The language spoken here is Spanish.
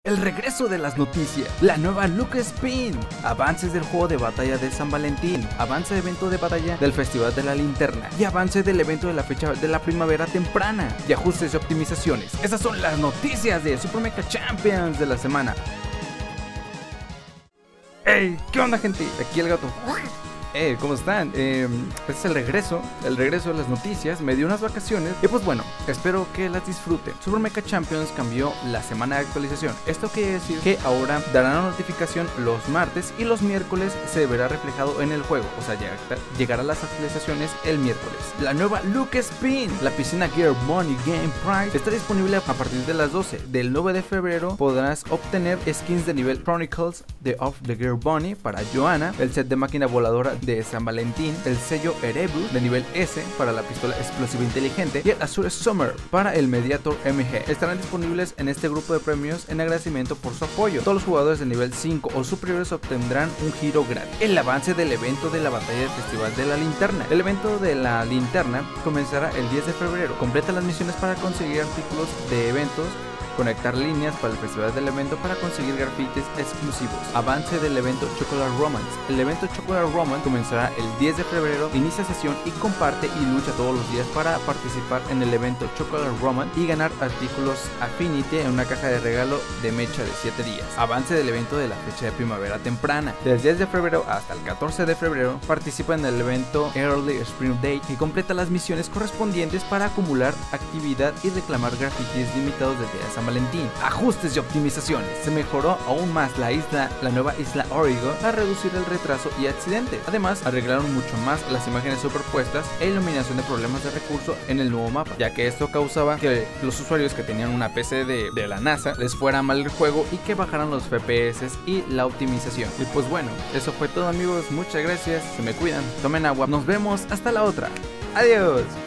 El regreso de las noticias, la nueva Look Spin, avances del juego de batalla de San Valentín, avance de evento de batalla del Festival de la Linterna y avance del evento de la fecha de la primavera temprana y ajustes y optimizaciones. Esas son las noticias de Super Mecha Champions de la semana. ¡Hey! ¿Qué onda, gente? Aquí el gato. ¿Cómo están? Este es el regreso de las noticias. Me dio unas vacaciones y pues bueno, espero que las disfruten. Super Mecha Champions cambió la semana de actualización. Esto quiere decir que ahora darán una notificación los martes y los miércoles se verá reflejado en el juego. O sea, llegará las actualizaciones el miércoles. La nueva Look Spin, la piscina Gear Money Game Prize, está disponible a partir de las 12. Del 9 de febrero podrás obtener skins de nivel Chronicles de Of the Gear Bunny para Johanna, el set de máquina voladora de San Valentín, el sello Erebus de nivel S para la pistola explosiva inteligente y el Azure Summer para el Mediator MG. Estarán disponibles en este grupo de premios en agradecimiento por su apoyo. Todos los jugadores de nivel 5 o superiores obtendrán un giro gratis. El avance del evento de la batalla del Festival de la Linterna. El evento de la Linterna comenzará el 10 de febrero. Completa las misiones para conseguir artículos de eventos, conectar líneas para el festival del evento para conseguir grafitis exclusivos. Avance del evento Chocolate Romance. El evento Chocolate Romance comenzará el 10 de febrero. Inicia sesión y comparte y lucha todos los días para participar en el evento Chocolate Romance y ganar artículos Affinity en una caja de regalo de mecha de 7 días. Avance del evento de la fecha de primavera temprana. Del 10 de febrero hasta el 14 de febrero participa en el evento Early Spring Day y completa las misiones correspondientes para acumular actividad y reclamar grafitis limitados desde San Valentín. Ajustes y optimizaciones. Se mejoró aún más la nueva isla Origo para reducir el retraso y accidentes. Además, arreglaron mucho más las imágenes superpuestas e iluminación de problemas de recurso en el nuevo mapa, ya que esto causaba que los usuarios que tenían una PC de la NASA les fuera mal el juego y que bajaran los FPS y la optimización. Y pues bueno, eso fue todo, amigos. Muchas gracias, se me cuidan, tomen agua, nos vemos hasta la otra. Adiós.